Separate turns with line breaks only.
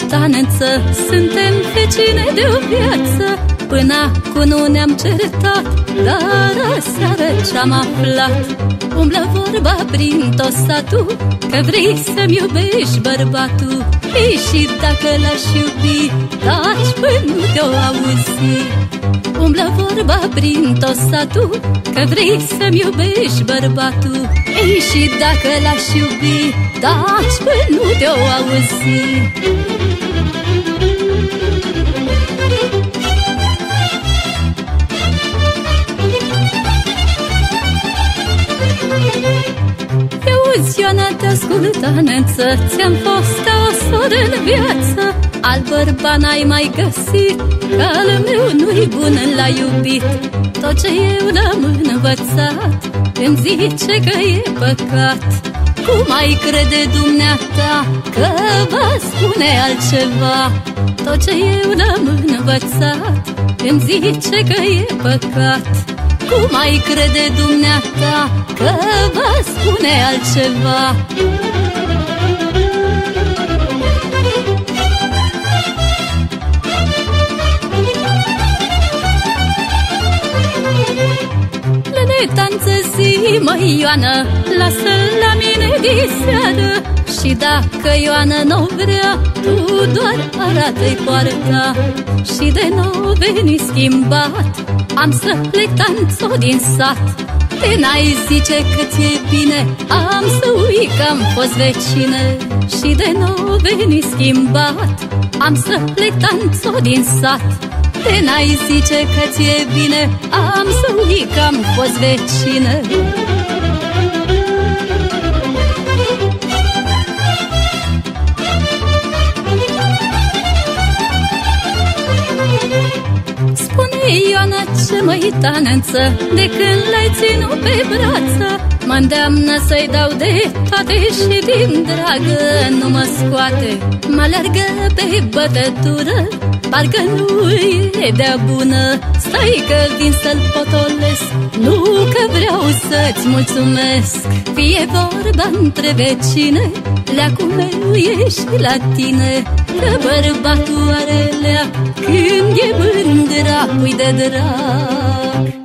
măitanență, suntem vecine de o viață. Până acum nu ne-am certat, dar aseară ce-am aflat, umblă vorba prin tot satul că vrei să-mi iubești bărbatul. Ei, și dacă l-aș iubi, taci până nu te-o auzi. Umblă vorba prin tot satul că vrei să-mi iubești bărbatul. Ei, și dacă l-aș iubi, taci până nu te-o auzi. Auzi, Ioana, te ascultanență, ți-am fost ca o soră în viață. Al bărbat n-ai mai găsit, că al meu nu-i bun la iubit. Tot ce eu l-am învățat îmi zice că e păcat. Cum ai crede dumneata că va spune altceva? Tot ce eu l-am învățat îmi zice că e păcat. Cum ai crede dumneata că va spune altceva? Lenetanță zi, măi Ioană, lasă-l la mine diseară. Și dacă Ioană n-o vrea, tu doar arată-i poarta. Și de nou veni schimbat, am să plec tanțo din sat. Te n-ai zice că ți-e bine, am să uit că-am fost vecine. Și de nou veni schimbat, am să plec tanțo din sat. Te n-ai zice că ți-e bine, am să uit că-am fost vecine. Spune, Ioana, ce măitanență, de când l-ai ținut pe brață, mă îndeamnă să-i dau de toate și din dragă nu mă scoate. Mă alergă pe bătătură, parcă nu e de-a bună. Stai că vin să-l potolesc, nu că vreau să-ți mulțumesc. Fie vorba între vecine, leacul meu e și la tine. Că bărbatul are leac când e mândra, pui de drag.